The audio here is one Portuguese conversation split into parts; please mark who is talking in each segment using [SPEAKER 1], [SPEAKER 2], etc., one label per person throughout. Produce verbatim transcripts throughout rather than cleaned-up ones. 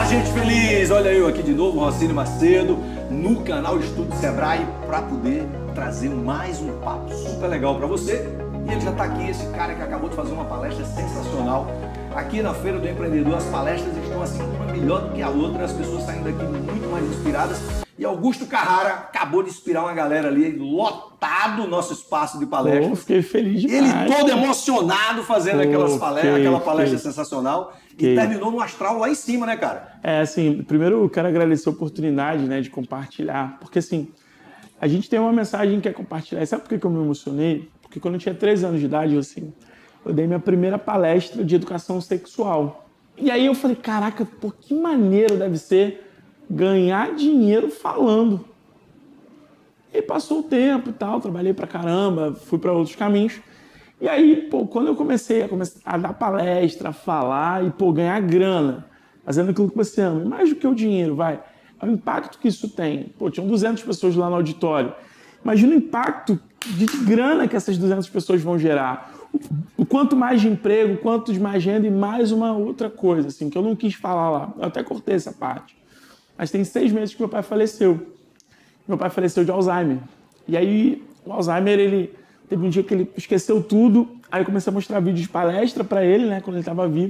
[SPEAKER 1] gente feliz! Olha eu aqui de novo, Rossini Macedo, no canal Estudo Sebrae, para poder trazer mais um papo super legal para você. E ele já está aqui, esse cara que acabou de fazer uma palestra sensacional. Aqui na Feira do Empreendedor, as palestras estão assim, uma melhor do que a outra, as pessoas saindo daqui muito mais inspiradas. E Augusto Carrara acabou de inspirar uma galera ali, lotado o nosso espaço de palestras.
[SPEAKER 2] Pô, fiquei feliz demais.
[SPEAKER 1] Ele todo emocionado fazendo Pô, aquelas palestras, fiquei, aquela palestra fiquei. sensacional.
[SPEAKER 2] Que...
[SPEAKER 1] E terminou no astral lá em cima, né, cara?
[SPEAKER 2] É, assim, primeiro eu quero agradecer a oportunidade, né, de compartilhar. Porque, assim, a gente tem uma mensagem que é compartilhar. E sabe por que eu me emocionei? Porque quando eu tinha treze anos de idade, assim, eu dei minha primeira palestra de educação sexual. E aí eu falei, caraca, pô, que maneiro deve ser ganhar dinheiro falando. E passou o tempo e tal, trabalhei pra caramba, fui para outros caminhos. E aí, pô, quando eu comecei a, comecei a dar palestra, a falar e, pô, ganhar grana, fazendo aquilo que você ama, mais do que o dinheiro, vai, é o impacto que isso tem. Pô, tinham duzentas pessoas lá no auditório. Imagina o impacto de grana que essas duzentas pessoas vão gerar. O, o quanto mais de emprego, quanto de mais renda e mais uma outra coisa, assim, que eu não quis falar lá. Eu até cortei essa parte. Mas tem seis meses que meu pai faleceu. Meu pai faleceu de Alzheimer. E aí, o Alzheimer, ele... Teve um dia que ele esqueceu tudo, aí eu comecei a mostrar vídeos de palestra para ele, né, quando ele estava vivo.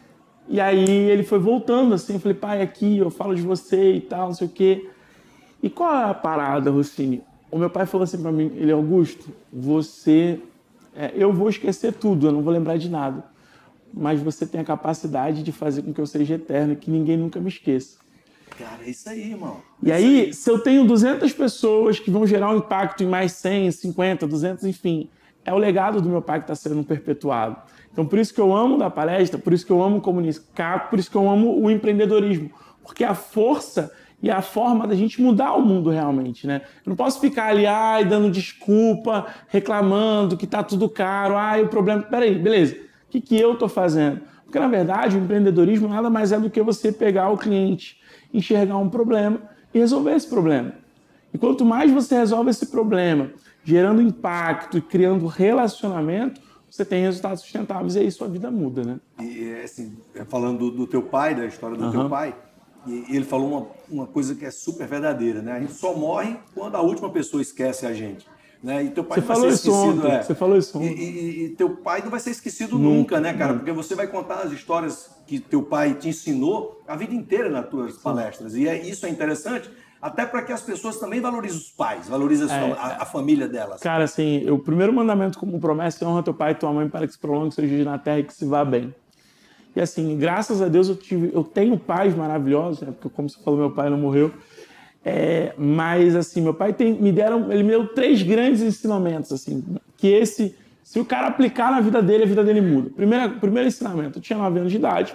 [SPEAKER 2] E aí ele foi voltando, assim, eu falei, pai, aqui, eu falo de você e tal, não sei o quê. E qual é a parada, Rossini? O meu pai falou assim para mim, ele, Augusto, você... É, eu vou esquecer tudo, eu não vou lembrar de nada. Mas você tem a capacidade de fazer com que eu seja eterno e que ninguém nunca me esqueça.
[SPEAKER 1] Cara, é isso aí, irmão.
[SPEAKER 2] E aí, aí, se eu tenho duzentas pessoas que vão gerar um impacto em mais cem, cinquenta, duzentas, enfim, é o legado do meu pai que está sendo perpetuado. Então, por isso que eu amo dar palestra, por isso que eu amo comunicar, por isso que eu amo o empreendedorismo. Porque a força e a forma da gente mudar o mundo realmente, né? Eu não posso ficar ali, ai, dando desculpa, reclamando que tá tudo caro, ai, o problema... Peraí, beleza, o que, que eu tô fazendo? Porque, na verdade, o empreendedorismo nada mais é do que você pegar o cliente, enxergar um problema e resolver esse problema. E quanto mais você resolve esse problema, gerando impacto e criando relacionamento, você tem resultados sustentáveis e aí sua vida muda, né?
[SPEAKER 1] E assim, falando do, do teu pai, da história do uhum. teu pai, e ele falou uma, uma coisa que é super verdadeira, né? A gente só morre quando a última pessoa esquece a gente. Né? E teu pai
[SPEAKER 2] você
[SPEAKER 1] não
[SPEAKER 2] falou
[SPEAKER 1] vai ser esquecido.
[SPEAKER 2] Ontem,
[SPEAKER 1] é.
[SPEAKER 2] Você falou isso ontem.
[SPEAKER 1] E, e, e teu pai não vai ser esquecido nunca, nunca né, cara? Nunca. Porque você vai contar as histórias que teu pai te ensinou a vida inteira nas tuas Sim. palestras. E é, isso é interessante, até para que as pessoas também valorizem os pais, valorizem
[SPEAKER 2] é,
[SPEAKER 1] a, a família delas.
[SPEAKER 2] Cara, assim, o primeiro mandamento como promessa é honra teu pai e tua mãe para que se prolongue seus dias na terra e que se vá bem. E assim, graças a Deus eu, tive, eu tenho pais maravilhosos, né? Porque como você falou, meu pai não morreu. É, mas assim, meu pai tem, me deram, ele me deu três grandes ensinamentos, assim, que esse, se o cara aplicar na vida dele, a vida dele muda. Primeiro, primeiro ensinamento, eu tinha nove anos de idade,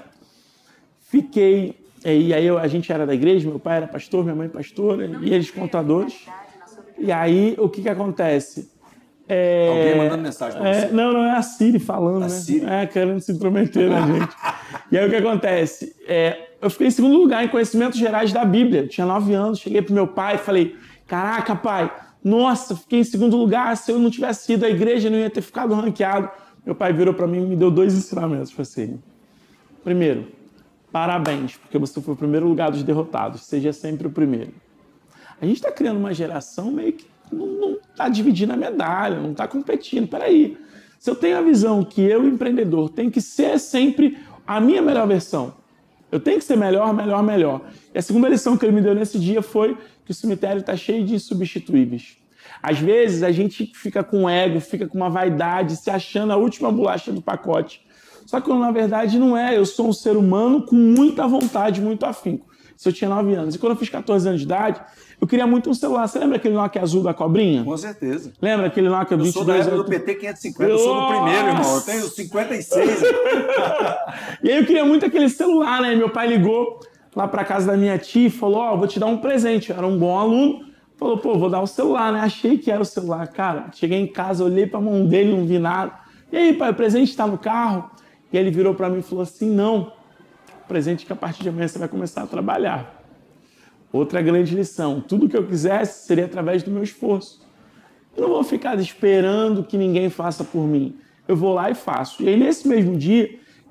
[SPEAKER 2] fiquei, e aí eu, a gente era da igreja, meu pai era pastor, minha mãe pastora, e eles contadores, e aí o que que acontece? É,
[SPEAKER 1] Alguém mandando mensagem pra
[SPEAKER 2] é,
[SPEAKER 1] você?
[SPEAKER 2] Não, não, é a Siri falando,
[SPEAKER 1] a
[SPEAKER 2] né?
[SPEAKER 1] Siri?
[SPEAKER 2] É, querendo se intrometer na gente. E aí o que acontece? É, eu fiquei em segundo lugar em conhecimentos gerais da Bíblia. Eu tinha nove anos, cheguei pro meu pai e falei, caraca, pai, nossa, fiquei em segundo lugar, se eu não tivesse ido à igreja, eu não ia ter ficado ranqueado. Meu pai virou para mim e me deu dois ensinamentos. Falei assim, primeiro, parabéns, porque você foi o primeiro lugar dos derrotados, seja sempre o primeiro. A gente está criando uma geração meio que não está dividindo a medalha, não está competindo. Peraí, se eu tenho a visão que eu, empreendedor, tenho que ser sempre a minha melhor versão, eu tenho que ser melhor, melhor, melhor. E a segunda lição que ele me deu nesse dia foi que o cemitério está cheio de insubstituíveis. Às vezes a gente fica com ego, fica com uma vaidade, se achando a última bolacha do pacote. Só que na verdade não é, eu sou um ser humano com muita vontade, muito afinco. Se eu tinha nove anos. E quando eu fiz quatorze anos de idade, eu queria muito um celular. Você lembra aquele Nokia azul da cobrinha?
[SPEAKER 1] Com certeza.
[SPEAKER 2] Lembra aquele Nokia vinte e dois?
[SPEAKER 1] Eu sou da época do P T quinhentos e cinquenta, eu sou do primeiro, irmão. Eu tenho cinquenta e seis.
[SPEAKER 2] E aí eu queria muito aquele celular, né? E meu pai ligou lá pra casa da minha tia e falou, ó, oh, vou te dar um presente. Eu era um bom aluno. Falou, pô, vou dar o celular, né? Achei que era o celular. Cara, cheguei em casa, olhei pra mão dele, não vi nada. E aí, pai, o presente tá no carro? E ele virou pra mim e falou assim, não. Presente que a partir de amanhã você vai começar a trabalhar. Outra grande lição, tudo que eu quisesse seria através do meu esforço. Eu não vou ficar esperando que ninguém faça por mim. Eu vou lá e faço. E aí, nesse mesmo dia,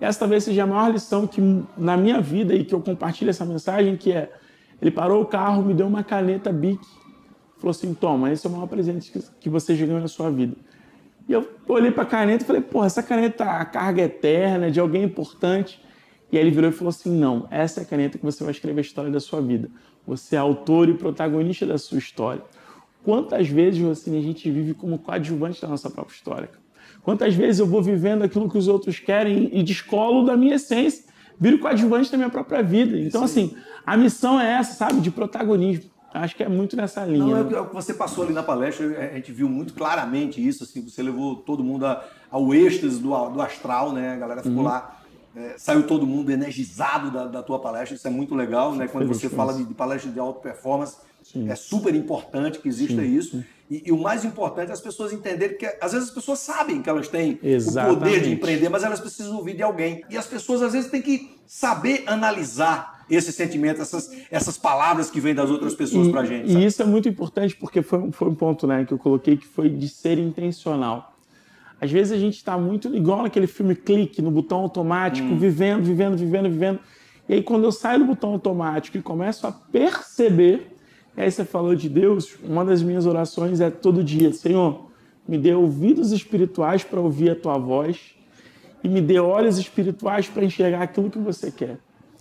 [SPEAKER 2] essa talvez seja a maior lição que na minha vida e que eu compartilho essa mensagem, que é, ele parou o carro, me deu uma caneta Bic, falou assim, toma, esse é o maior presente que você já ganhou na sua vida. E eu olhei para a caneta e falei, porra, essa caneta, a carga é eterna, de alguém importante. E aí ele virou e falou assim, não, essa é a caneta que você vai escrever a história da sua vida. Você é autor e protagonista da sua história. Quantas vezes, assim, a gente vive como coadjuvante da nossa própria história? Quantas vezes eu vou vivendo aquilo que os outros querem e descolo da minha essência, viro coadjuvante da minha própria vida. Então, assim, a missão é essa, sabe, de protagonismo. Acho que é muito nessa linha.
[SPEAKER 1] Não,
[SPEAKER 2] né?
[SPEAKER 1] é o que você passou ali na palestra, a gente viu muito claramente isso, assim, você levou todo mundo ao êxtase do, do astral, né? A galera ficou uhum. lá, é, saiu todo mundo energizado da, da tua palestra, isso é muito legal, né? Quando você fala de, de palestra de alta performance, sim. é super importante que exista sim, isso. Sim. E, e o mais importante é as pessoas entenderem que, às vezes, as pessoas sabem que elas têm Exatamente. o poder de empreender, mas elas precisam ouvir de alguém. E as pessoas, às vezes, têm que saber analisar esse sentimento, essas, essas palavras que vêm das outras pessoas para a gente.
[SPEAKER 2] Sabe? E isso é muito importante porque foi, foi um ponto, né, que eu coloquei, que foi de ser intencional. Às vezes a gente está muito igual naquele filme Clique, no botão automático, hum. vivendo, vivendo, vivendo, vivendo. E aí quando eu saio do botão automático e começo a perceber, e aí você falou de Deus, uma das minhas orações é todo dia, Senhor, me dê ouvidos espirituais para ouvir a tua voz e me dê olhos espirituais para enxergar aquilo que você quer.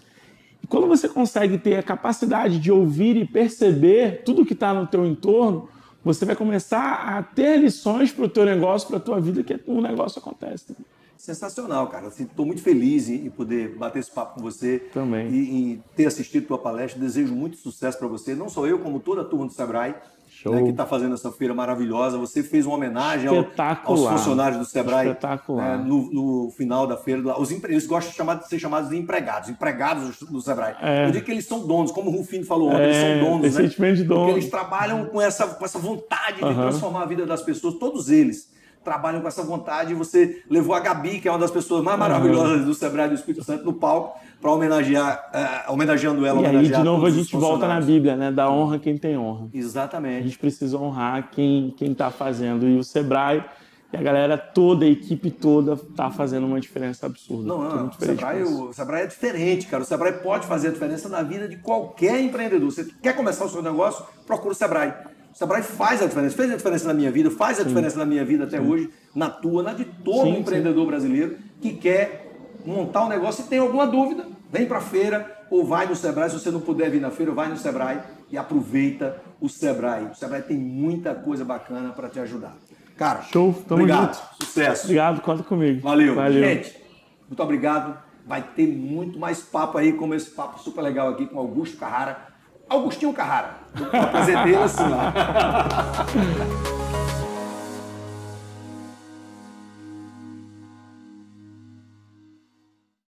[SPEAKER 2] E quando você consegue ter a capacidade de ouvir e perceber tudo que está no teu entorno, você vai começar a ter lições para o teu negócio, para a tua vida, que o negócio acontece.
[SPEAKER 1] Sensacional, cara. Estou muito feliz em poder bater esse papo com você.
[SPEAKER 2] Também.
[SPEAKER 1] E em ter assistido a tua palestra. Desejo muito sucesso para você. Não só eu, como toda a turma do Sebrae, né, que está fazendo essa feira maravilhosa. Você fez uma homenagem ao, aos funcionários do Sebrae.
[SPEAKER 2] Espetacular.
[SPEAKER 1] Né, no, no final da feira. Os empre... Eles gostam de, chamar, de ser chamados de empregados, empregados do, do Sebrae. É. Eu digo que eles são donos, como o Rufino falou ontem, é, eles são donos, né?
[SPEAKER 2] De dono.
[SPEAKER 1] Porque eles trabalham com essa, com essa vontade de uhum. transformar a vida das pessoas, todos eles trabalham com essa vontade. E você levou a Gabi, que é uma das pessoas mais maravilhosas do Sebrae do Espírito Santo, no palco, para homenagear, uh, homenageando ela.
[SPEAKER 2] E aí, de novo, a gente volta na Bíblia, né? Da honra quem tem honra.
[SPEAKER 1] Exatamente.
[SPEAKER 2] A gente precisa honrar quem quem está fazendo. E o Sebrae, e a galera toda, a equipe toda, está fazendo uma diferença absurda.
[SPEAKER 1] Não, não, o Sebrae, o Sebrae é diferente, cara. O Sebrae pode fazer a diferença na vida de qualquer empreendedor. Você quer começar o seu negócio? Procura o Sebrae. O Sebrae faz a diferença, fez a diferença na minha vida, faz a sim. diferença na minha vida até sim. hoje, na tua, na de todo sim, empreendedor sim. brasileiro que quer montar um negócio e tem alguma dúvida, vem para a feira ou vai no Sebrae. Se você não puder vir na feira, vai no Sebrae e aproveita o Sebrae. O Sebrae tem muita coisa bacana para te ajudar. Cara,
[SPEAKER 2] show, tamo
[SPEAKER 1] obrigado,
[SPEAKER 2] junto.
[SPEAKER 1] Sucesso.
[SPEAKER 2] Obrigado, conta comigo.
[SPEAKER 1] Valeu.
[SPEAKER 2] Valeu.
[SPEAKER 1] Gente, muito obrigado. Vai ter muito mais papo aí, como esse papo super legal aqui com Augusto Carrara. Augustinho Carrara. Eu apresentei ele assim lá.